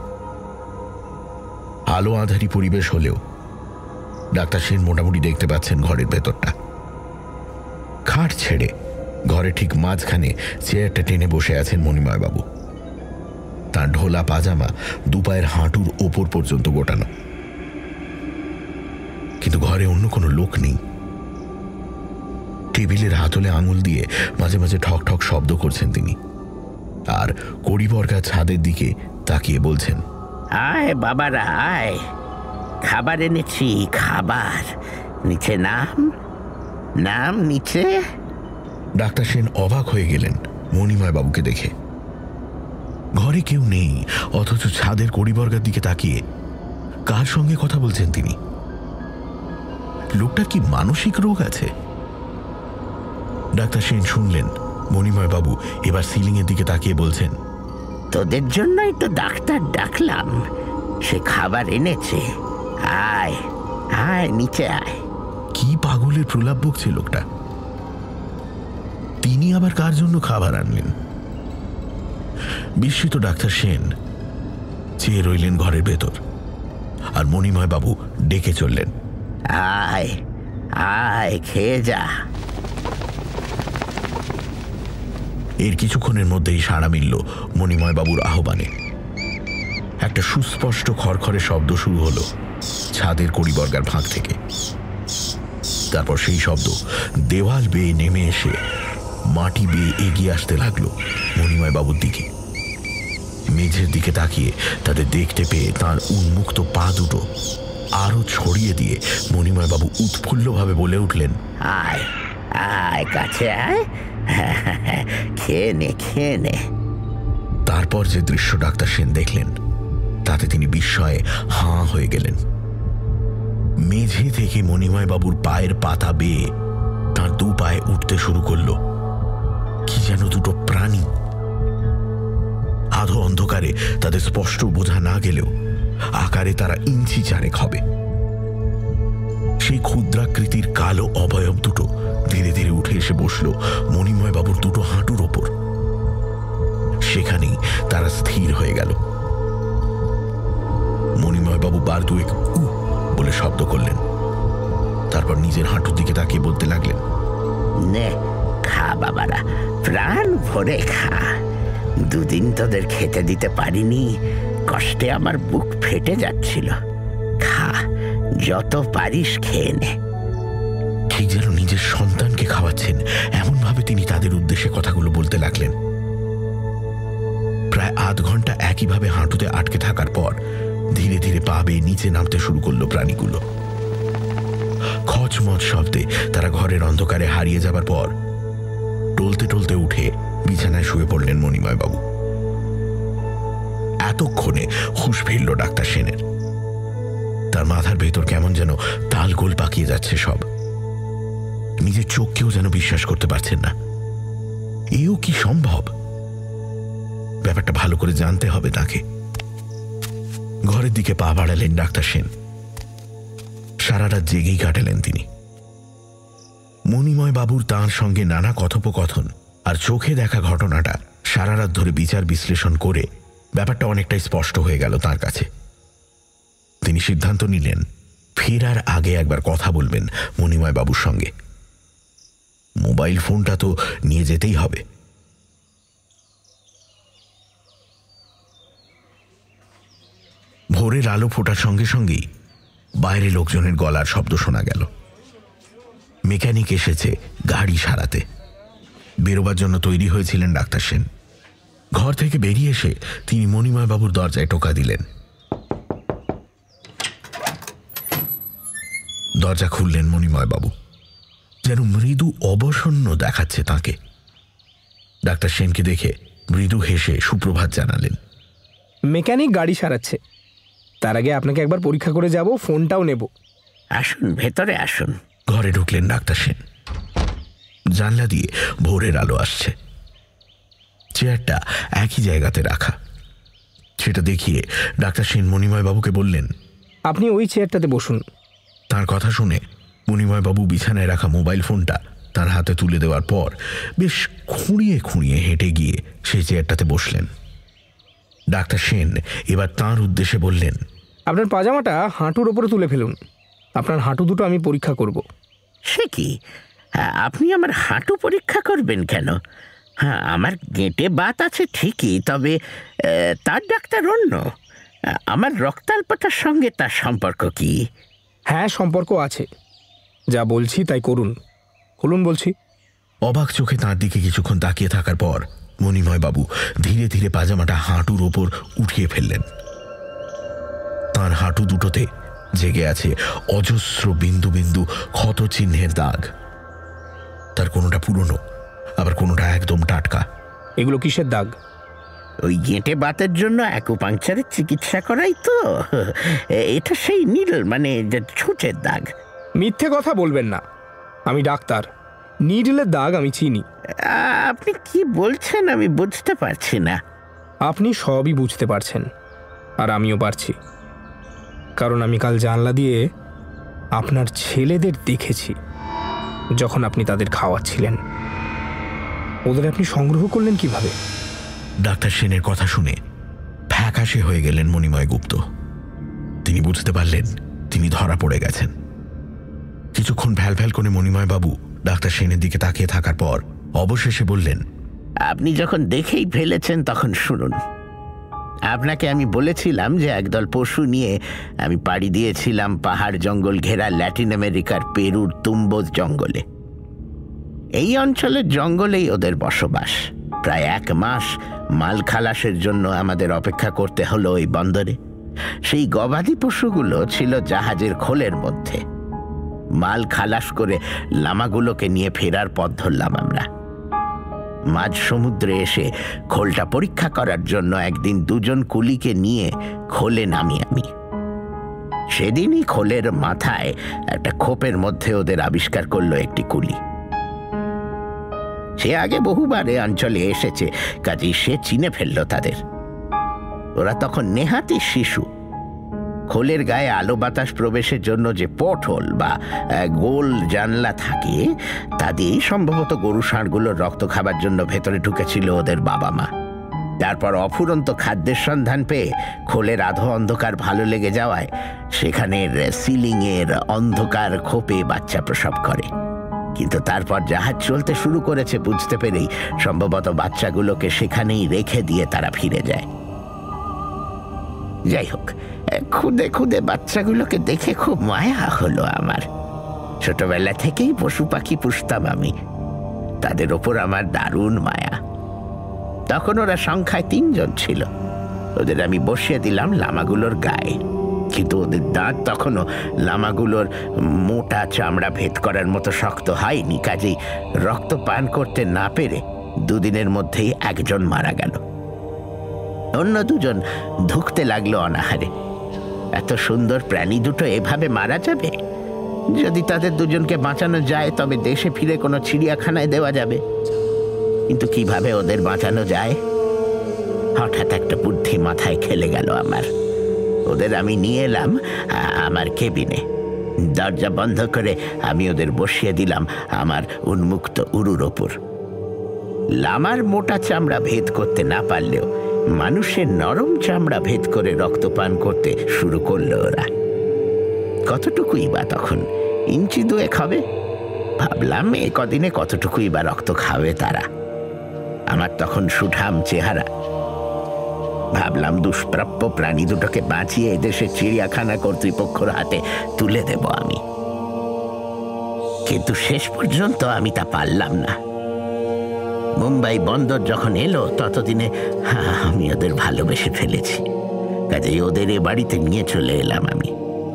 আলো আঁধারি পরিবেশ হলেও ডাক্তার সেন মোটামুটি দেখতে পাচ্ছেন ঘরের ভেতরটা। খাট ছেড়ে ঘরে ঠিক মাঝখানে চেয়ারটা টেনে বসে আছেন মণিময়বাবু। তাঁর ঢোলা পাজামা 2 পায়ের হাঁটুর ওপর পর্যন্ত গোটানো, কিন্তু ঘরে অন্য কোনো লোক নেই। টেবিলের হাতলে আঙুল দিয়ে মাঝে মাঝে ঠক ঠক শব্দ করছেন তিনি, আর কড়িবর্গা ছাদের দিকে তাকিয়ে বলছেন, আয় বাবারা আয়, খাবার এনেছি, খাবার। নিচে নাম, নাম নিচে। ডাক্তার সেন অবাক হয়ে গেলেন মণিময়বাবুকে দেখে। ঘরে কেউ নেই, অথচ ছাদের কড়িবর্গার দিকে তাকিয়ে কার সঙ্গে কথা বলছেন তিনি? লোকটার কি মানসিক রোগ আছে? ডাক্তার সেন শুনলেন মণিময় বাবু এবার সিলিংয়ের দিকে তাকিয়ে বলছেন, তোদের জন্যই তো ডাক্তার ডাকলাম, সে খাবার এনেছে, আয় আয় নিচে আয়। কি পাগলের প্রলাপ বকছে লোকটা। তিনি আবার কার জন্য খাবার আনলেন? বিস্মিত ডাক্তার সেন চেয়ে রইলেন ঘরের ভেতর, আর মণিময় বাবু ডেকে চললেন, আয় আয় খেয়ে যা। এর কিছুক্ষণের মধ্যেই সাড়া মিলল মণিময় বাবুর আহ্বানে। একটা সুস্পষ্ট খড়খড়ে শব্দ শুরু হলো ছাদের কড়িবর্গার ফাঁক থেকে। তারপর সেই শব্দ দেওয়াল বেয়ে নেমে এসে মাটি বেয়ে এগিয়ে আসতে লাগলো মণিময় বাবুর দিকে। মেঝের দিকে তাকিয়ে তাদের দেখতে পেয়ে তার উন্মুক্ত পা দুটো আরো ছড়িয়ে দিয়ে মণিময় বাবু উৎফুল্লভাবে বলে উঠলেন, আয় আয় কাছে আয়, খেয়ে নে খেয়ে নে। তারপর যে দৃশ্য ডাক্তার সেন দেখলেন তাতে তিনি বিস্ময়ে হাঁ হয়ে গেলেন। মেঝে থেকে মণিময় বাবুর পায়ের পাতা বেয়ে তার দু পায়ে উঠতে শুরু করলো কি যেন দুটো প্রাণী। আধো অন্ধকারে তাদের স্পষ্ট বোঝা না গেলেও আকারে তারা ইঞ্চি চারেক হবে। সেই ক্ষুদ্রাকৃতির কালো অবয়ব দুটো ধীরে ধীরে উঠে এসে বসল মণিময় বাবুর দুটো হাঁটুর ওপর। সেখানেই তারা স্থির হয়ে গেল। মণিময় বাবু বার দুয়েক বলে শব্দ করলেন, তারপর নিজের হাঁটুর দিকে তাকিয়ে বলতে লাগলেন, নে খা বাবারা, প্রাণ ভরে খা। দুদিন তোদের খেতে দিতে পারিনি, কষ্টে আমার বুক ফেটে যাচ্ছিল। খা, যত পারিস খেয়ে নে। ঠিক যেন নিজের সন্তানকে খাওয়াচ্ছেন এমনভাবে তিনি তাদের উদ্দেশ্যে কথাগুলো বলতে লাগলেন। প্রায় আধ ঘন্টা একইভাবে হাঁটুতে আটকে থাকার পর ধীরে ধীরে পা বেয়ে নিচে নামতে শুরু করলো প্রাণীগুলো। খচমচ শব্দে তারা ঘরের অন্ধকারে হারিয়ে যাবার পর টলতে টলতে উঠে বিছানায় শুয়ে পড়লেন মণিময় বাবু। এতক্ষণে হুঁশ ফিরল ডাক্তার সেনের। তার মাথার ভেতর কেমন যেন তালগোল পাকিয়ে যাচ্ছে সব। নিজের চোখকেও যেন বিশ্বাস করতে পারছেন না। এও কি সম্ভব? ব্যাপারটা ভালো করে জানতে হবে তাকে। ঘরের দিকে পা বাড়ালেন ডাক্তার সেন। সারা রাত জেগেই কাটালেন তিনি। মণিময় বাবুর তাঁর সঙ্গে নানা কথোপকথন আর চোখে দেখা ঘটনাটা সারা রাত ধরে বিচার বিশ্লেষণ করে ব্যাপারটা অনেকটাই স্পষ্ট হয়ে গেল তার কাছে। তিনি সিদ্ধান্ত নিলেন ফেরার আগে একবার কথা বলবেন মণিময় বাবুর সঙ্গে। মোবাইল ফোনটা তো নিয়ে যেতেই হবে। ভোরের আলো ফোটার সঙ্গে সঙ্গেই বাইরে লোকজনের গলার শব্দ শোনা গেল। মেকানিক এসেছে গাড়ি সারাতে। বেরোবার জন্য তৈরি হয়েছিলেন ডাক্তার সেন। ঘর থেকে বেরিয়ে এসে তিনি মণিময় বাবুর দরজায় টোকা দিলেন। দরজা খুললেন মণিময় বাবু। যেন মৃদু অবসন্ন দেখাচ্ছে তাকে। ডাক্তার সেনকে দেখে মৃদু হেসে সুপ্রভাত জানালেন। মেকানিক গাড়ি সারাচ্ছে, তার আগে আপনাকে একবার পরীক্ষা করে যাব, ফোনটাও নেব। আসুন, ভেতরে আসুন। ঘরে ঢুকলেন ডাক্তার সেন। জানলা দিয়ে ভোরের আলো আসছে। চেয়ারটা একই জায়গাতে রাখা। সেটা দেখিয়ে ডাক্তার সেন মণিময় বাবুকে বললেন, আপনি ওই চেয়ারটাতে বসুন। তার কথা শুনে মণিময় বাবু বিছানায় রাখা মোবাইল ফোনটা তার হাতে তুলে দেওয়ার পর বেশ খুঁড়িয়ে খুঁড়িয়ে হেঁটে গিয়ে সেই চেয়ারটাতে বসলেন। ডাক্তার সেন এবার তাঁর উদ্দেশ্যে বললেন, আপনার পাজামাটা হাঁটুর ওপরে তুলে ফেলুন, আপনার হাঁটু দুটো আমি পরীক্ষা করব। সে কি, আপনি আমার হাঁটু পরীক্ষা করবেন কেন? হ্যাঁ, আমার গেঁটে বাত আছে ঠিকই, তবে তার ডাক্তার অন্য। আমার রক্তাল্পতার সঙ্গে তার সম্পর্ক কি? হ্যাঁ, সম্পর্ক আছে। যা বলছি তাই করুন। খুলুন বলছি। অবাক চোখে তাঁর দিকে কিছুক্ষণ তাকিয়ে থাকার পর মণিময় বাবু ধীরে ধীরে পাজামাটা হাঁটুর ওপর উঠিয়ে ফেললেন। তাঁর হাঁটু দুটোতে জেগে আছে অজস্র বিন্দু বিন্দু ক্ষত চিহ্নের দাগ। তার কোনোটা পুরনো, আবার কোনোটা একদম টাটকা। এগুলো কিসের দাগ? ওই গেঁটে বাতের জন্য অ্যাকুপাংচারের চিকিৎসা করাই তো। এটা সেই নীল, মানে ছুঁচের দাগ। মিথ্যে কথা বলবেন না, আমি ডাক্তার। নিডলের দাগ আমি চিনি। আপনি কি বলছেন আমি বুঝতে পারছি না। আপনি সবই বুঝতে পারছেন, আর আমিও পারছি, কারণ আমি কাল জানলা দিয়ে আপনার ছেলেদের দেখেছি যখন আপনি তাদের খাওয়াচ্ছিলেন। ওদের আপনি সংগ্রহ করলেন কিভাবে? ডাক্তার সেনের কথা শুনে ফ্যাকাশে হয়ে গেলেন মণিময় গুপ্ত। তিনি বুঝতে পারলেন তিনি ধরা পড়ে গেছেন। কিছুক্ষণ ভ্যাল ভ্যাল করে মণিময় বাবু ডাক্তার সেনের দিকে তাকিয়ে থাকার পর অবশেষে বললেন, আপনি যখন দেখেই ফেলেছেন তখন শুনুন। আপনাকে আমি বলেছিলাম যে একদল পশু নিয়ে আমি পাড়ি দিয়েছিলাম পাহাড় জঙ্গল ঘেরা ল্যাটিন আমেরিকার পেরুর তুম্বোজ জঙ্গলে। এই অঞ্চলের জঙ্গলেই ওদের বসবাস। প্রায় 1 মাস মাল খালাসের জন্য আমাদের অপেক্ষা করতে হলো ওই বন্দরে। সেই গবাদি পশুগুলো ছিল জাহাজের খোলের মধ্যে। মাল খালাস করে লামাগুলোকে নিয়ে ফেরার পথ ধরলাম আমরা। মাঝ সমুদ্রে এসে খোলটা পরীক্ষা করার জন্য একদিন 2 জন কুলিকে নিয়ে খোলে নামি আমি। সেদিনই খোলের মাথায় একটা খোপের মধ্যে ওদের আবিষ্কার করলো একটি কুলি। সে আগে বহুবারে অঞ্চলে এসেছে, কাজেই সে চিনে ফেলল তাদের। ওরা তখন নেহাতি শিশু। খোলের গায়ে আলো বাতাস প্রবেশের জন্য যে পটহোল বা গোল জানলা থাকে তা দিয়েই সম্ভবত গরু ষাঁড়গুলোর রক্ত খাবার জন্য ভেতরে ঢুকেছিল ওদের বাবা মা। তারপর অফুরন্ত খাদ্যের সন্ধান পেয়ে খোলের আধো অন্ধকার ভালো লেগে যাওয়ায় সেখানের সিলিংয়ের অন্ধকার খোপে বাচ্চা প্রসব করে। কিন্তু তারপর জাহাজ চলতে শুরু করেছে বুঝতে পেরেই সম্ভবত বাচ্চাগুলোকে সেখানেই রেখে দিয়ে তারা ফিরে যায়। যাই হোক, খুদে খুদে বাচ্চাগুলোকে দেখে খুব মায়া হলো আমার। ছোটবেলা থেকেই পশু পাখি পুষতাম আমি, তাদের ওপর আমার দারুণ মায়া। তখন ওরা সংখ্যায় 3 জন ছিল। ওদের আমি বসিয়ে দিলাম লামাগুলোর গায়ে, কিন্তু ওদের দাঁত তখনও লামাগুলোর মোটা চামড়া ভেদ করার মতো শক্ত হয়নি। কাজেই রক্ত পান করতে না পেরে 2 দিনের মধ্যেই একজন মারা গেল। অন্য 2 জন ধুঁকতে লাগলো অনাহারে। এত সুন্দর প্রাণী দুটো এভাবে মারা যাবে? যদি তাদের 2 জনকে বাঁচানো যায় তবে দেশে ফিরে কোনো চিড়িয়াখানায় দেওয়া যাবে। কিন্তু কিভাবে ওদের বাঁচানো যায়? হঠাৎ একটা বুদ্ধি মাথায় খেলে গেল আমার। ওদের আমি নিয়ে এলাম আমার কেবিনে। দরজা বন্ধ করে আমি ওদের বসিয়ে দিলাম আমার উন্মুক্ত উরুর ওপর। লামার মোটা চামড়া ভেদ করতে না পারলেও মানুষের নরম চামড়া ভেদ করে রক্তপান করতে শুরু করলো ওরা। কতটুকুই বা তখন, 1 ইঞ্চি 2 হবে। ভাবলাম কদিনে কতটুকুই বা রক্ত খাবে তারা। আমার তখন সুঠাম চেহারা। ভাবলাম দুষ্প্রাপ্য প্রাণী দুটোকে বাঁচিয়ে এদেশের চিড়িয়াখানা কর্তৃপক্ষের হাতে তুলে দেব আমি। কিন্তু শেষ পর্যন্ত আমি তা পারলাম না। মুম্বাই বন্দর যখন এলো ততদিনে আমি ওদের ভালোবেসে ফেলেছি। কাজেই ওদের এ বাড়িতে নিয়ে চলে এলাম আমি।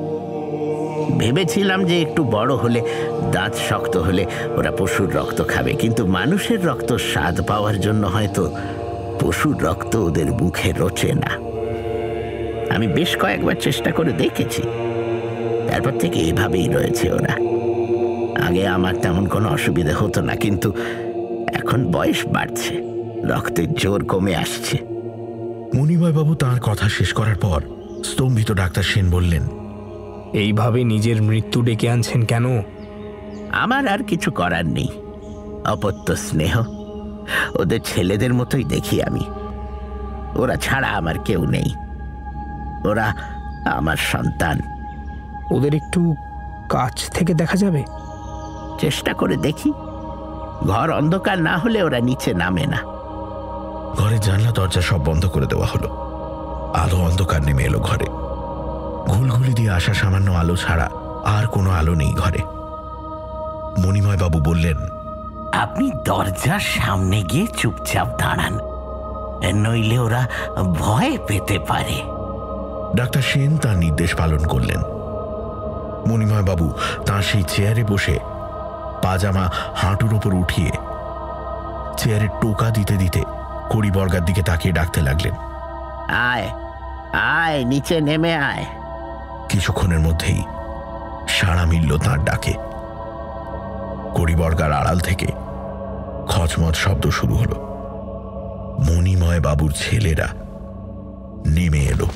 ভেবেছিলাম যে একটু বড় হলে, দাঁত শক্ত হলে ওরা পশুর রক্ত খাবে, কিন্তু মানুষের রক্ত স্বাদ পাওয়ার জন্য হয়তো পশুর রক্ত ওদের মুখে রোচে না। আমি বেশ কয়েকবার চেষ্টা করে দেখেছি, তারপর থেকে এভাবেই রয়েছে ওরা। আগে আমার তেমন কোনো অসুবিধা হতো না, কিন্তু এখন বয়স বাড়ছে, রক্তের জোর কমে আসছে। মণিময়বাবু তাঁর কথা শেষ করার পর স্তম্ভিত ডাক্তার সেন বললেন, এইভাবে নিজের মৃত্যু ডেকে আনছেন কেন? আমার আর কিছু করার নেই। অপত্য স্নেহ, ওদের ছেলেদের মতোই দেখি আমি। ওরা ছাড়া আমার কেউ নেই। ওরা আমার সন্তান। ওদের একটু কাছ থেকে দেখা যাবে? চেষ্টা করে দেখি। ঘর অন্ধকার না হলে ওরা নিচে নামে না। ঘরের জানলা দরজা সব বন্ধ করে দেওয়া হলো। আলো অন্ধকার নেমে এলো ঘরে। ঘুলঘুলি দিয়ে আসা সামান্য আলো ছাড়া আর কোনো আলো নেই ঘরে। মণিময়বাবু বললেন, আপনি দরজার সামনে গিয়ে চুপচাপ দাঁড়ান, নইলে ওরা ভয় পেতে পারে। ডাক্তার সেন তার নির্দেশ পালন করলেন। মণিময়বাবু তাঁর সেই চেয়ারে বসে পাজামা হাঁটুর ওপর উঠিয়ে চেয়ারে টোকা দিতে দিতে কড়িবর্গার দিকে তাকিয়ে ডাকতে লাগলেন, আয় আয়, নিচে নেমে আয়। কিছুক্ষণের মধ্যেই সাড়া মিলল তাঁর ডাকে। কড়িবর্গার আড়াল থেকে খচমচ শব্দ শুরু হলো। মণিময় বাবুর ছেলেরা নেমে এলো।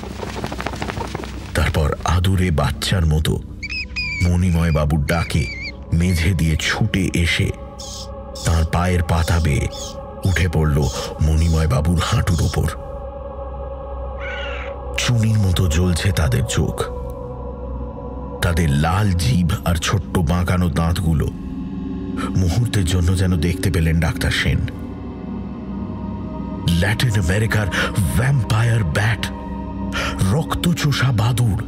তারপর আদুরে বাচ্চার মতো মণিময় বাবুর ডাকে মেঝে দিয়ে ছুটে এসে তার পায়ের পাতা বেয়ে উঠে পড়ল মণিময় বাবুর হাঁটুর ওপর। চুনির মতো জ্বলছে তাদের চোখ, তাদের লাল জিভ আর ছোট্ট বাঁকানো দাঁতগুলো মুহূর্তের জন্য যেন দেখতে পেলেন ডাক্তার সেন। ল্যাটিন আমেরিকার ভ্যাম্পায়ার ব্যাট, রক্তচোষা বাদুড়।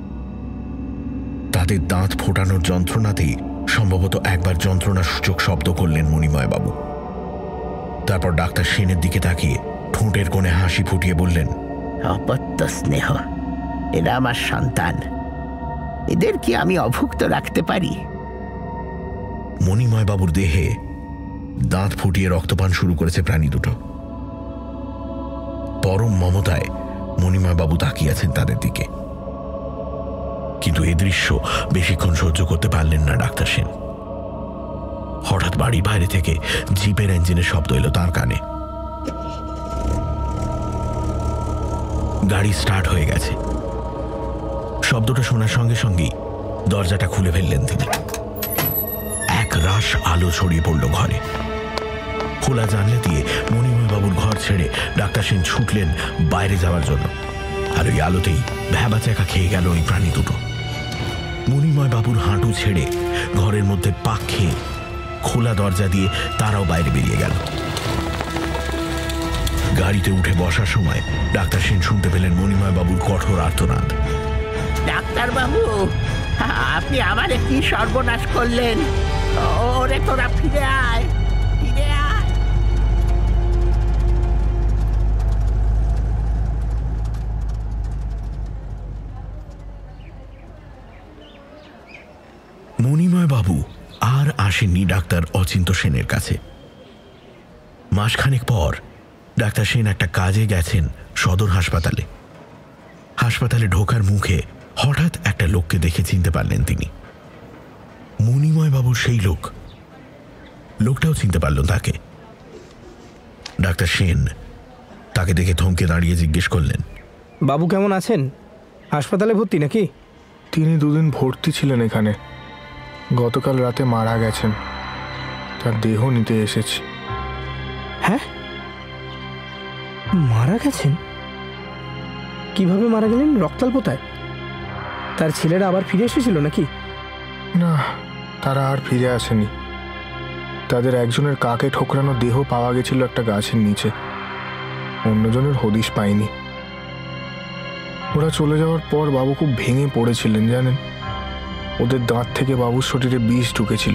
তাদের দাঁত ফোটানোর যন্ত্রণাতেই সম্ভবত একবার যন্ত্রণাসূচক শব্দ করলেন মণিময় বাবু। তারপর ডাক্তার সেনের দিকে তাকিয়ে ঠোঁটের কোণে হাসি ফুটিয়ে বললেন, অপত্য স্নেহ, এরা আমার সন্তান, এদের কি আমি অভুক্ত রাখতে পারি? মণিময় বাবুর দেহে দাঁত ফুটিয়ে রক্তপান শুরু করেছে প্রাণী দুটো। পরম মমতায় মণিময় বাবু তাকিয়ে আছেন তাদের দিকে। কিন্তু এ দৃশ্য বেশিক্ষণ সহ্য করতে পারলেন না ডাক্তার সেন। হঠাৎ বাড়ির বাইরে থেকে জিপের ইঞ্জিনের শব্দ এলো তার কানে। গাড়ি স্টার্ট হয়ে গেছে। শব্দটা শোনার সঙ্গে সঙ্গেই দরজাটা খুলে ফেললেন তিনি। এক রাশ আলো ছড়িয়ে পড়ল ঘরে। খোলা জানলা দিয়ে মণিময় বাবুর ঘর ছেড়ে ডাক্তার সেন ছুটলেন বাইরে যাওয়ার জন্য। আর ওই আলোতেই ভ্যাবাচ্যাকা খেয়ে গেল ওই প্রাণী দুটো। মণিময় বাবুর হাঁটু ছেড়ে ঘরের মধ্যে পাক খেয়ে খোলা দরজা দিয়ে তারাও বাইরে বেরিয়ে গেল। গাড়িতে উঠে বসার সময় ডাক্তার সেন শুনতে পেলেন মণিময় বাবুর কঠোর আর্তনাদ। ডাক্তার বাবু, আপনি আমারে কি সর্বনাশ করলেন? ওরে তোরা ফিরে আয়, ফিরে আয়। মণিময় বাবু আর আসেননি ডাক্তার অচিন্ত সেনের কাছে। মাসখানেক পর ডাক্তার সেন একটা কাজে গেছেন সদর হাসপাতালে। হাসপাতালে ঢোকার মুখে হঠাৎ একটা লোককে দেখে চিনতে পারলেন তিনি। মণিময় বাবুর সেই লোক। লোকটাও চিনতে পারল তাকে। ডাক্তার সেন তাকে দেখে থমকে দাঁড়িয়ে জিজ্ঞেস করলেন, বাবু কেমন আছেন? হাসপাতালে ভর্তি নাকি? তিনি দুদিন ভর্তি ছিলেন এখানে। গতকাল রাতে মারা গেছেন। তার দেহ নিতে এসেছি। হ্যাঁ, মারা গেছেন? কিভাবে মারা গেলেন? রক্তাল্পতায়? তার ছেলেরা আবার ফিরে এসেছিল নাকি? না, তারা আর ফিরে আসেনি। তাদের একজনের কাকে ঠোকরানো দেহ পাওয়া গেছিল একটা গাছের নিচে। অন্যজনের হদিশ পায়নি। ওরা চলে যাওয়ার পর বাবু খুব ভেঙে পড়েছিলেন জানেন। ওদের দাঁত থেকে বাবুর শরীরে বিষ ঢুকেছিল।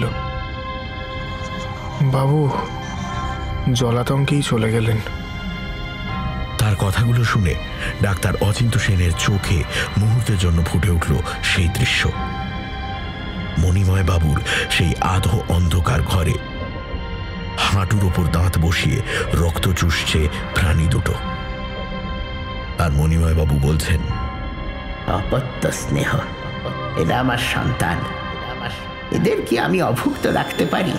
বাবু জলাতঙ্কেই চলে গেলেন। তার কথাগুলো শুনে ডাক্তার অচিন্ত সেনের চোখে মুহূর্তের জন্য ফুটে উঠল সেই দৃশ্য। মণিময় বাবুর সেই আধো অন্ধকার ঘরে হাঁটুর ওপর দাঁত বসিয়ে রক্ত চুষছে প্রাণী দুটো। আর মণিময় বাবু বলছেন, অপত্য স্নেহ, এরা আমার সন্তান, এদের কি আমি অভুক্ত রাখতে পারি?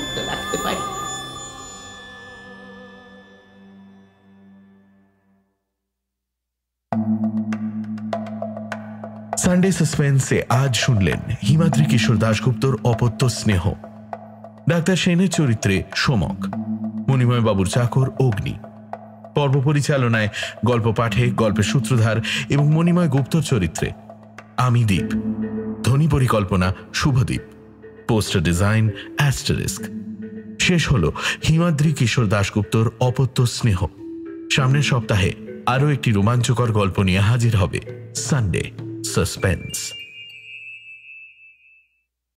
সানডে সাসপেন্সে আজ শুনলেন হিমাদ্রি কিশোর দাশগুপ্তর অপত্য স্নেহ। ডাক্তার সেনের চরিত্রে সোমক, মণিময় বাবুর চাকর অগ্নি। পর্ব পরিচালনায় গল্প পাঠে, গল্পের সূত্রধার এবং মণিময় গুপ্তর চরিত্রে আমি দীপ। ধ্বনি পরিকল্পনা শুভদীপ। Poster design asterisk. শেষ হল হিমাদ্রি কিশোর দাশগুপ্তর অপত্য স্নেহ। সামনের সপ্তাহে আরও একটি রোমাঞ্চকর গল্প নিয়ে হাজির হবে সানডে সাসপেন্স।